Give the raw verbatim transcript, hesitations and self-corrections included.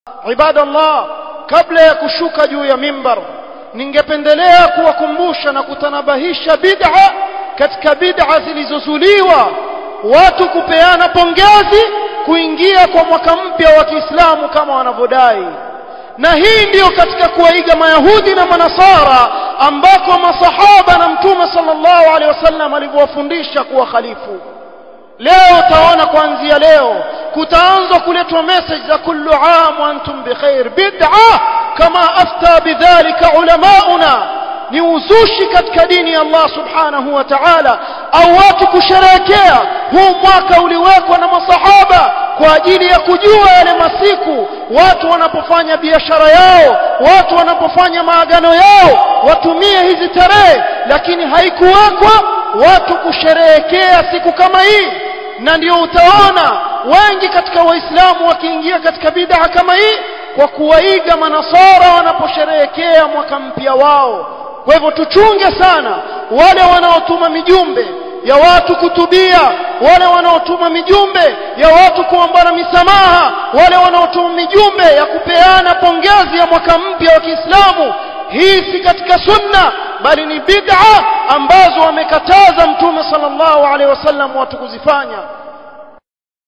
Ibadallah, kabla ya kushuka juu ya mimbar, ningependelea kuwakumbusha na kutanabahisha bid'a katika bid'a zilizozuliwa, watu kupeana pongezi kuingia kwa mwaka mpya wa Kiislamu kama wanavyodai. Na hii ndiyo katika kuwaiga Mayahudi na Manasara ambako masahaba na Mtume sallallahu alaihi wasallam alivyowafundisha kuwa khalifu. Leo utaona kuanzia leo kutaanza kuletwa message za kullu aam wa antum bikhair, bid'a kama afta bidhalika ulamauna. Ni uzushi katika dini ya Allah subhanahu wa ta'ala, au watu kusherehekea huu mwaka uliwekwa na masahaba kwa ajili ya kujua yale masiku watu wanapofanya biashara yao, watu wanapofanya maagano yao, watumie hizi tarehe, lakini haikuwekwa watu kusherehekea siku kama hii. Na ndio utaona wengi katika Waislamu wakiingia katika bid'a kama hii kwa kuwaiga Manasara wanaposherehekea mwaka mpya wao. Kwa hivyo tuchunge sana wale wanaotuma mijumbe ya watu kutubia, wale wanaotuma mijumbe ya watu kuombana misamaha, wale wanaotuma mijumbe ya kupeana pongezi ya mwaka mpya wa Kiislamu. Hii si katika sunna, bali ni bid'a ambazo wamekataza Mtume sallallahu alaihi wasallam watu kuzifanya.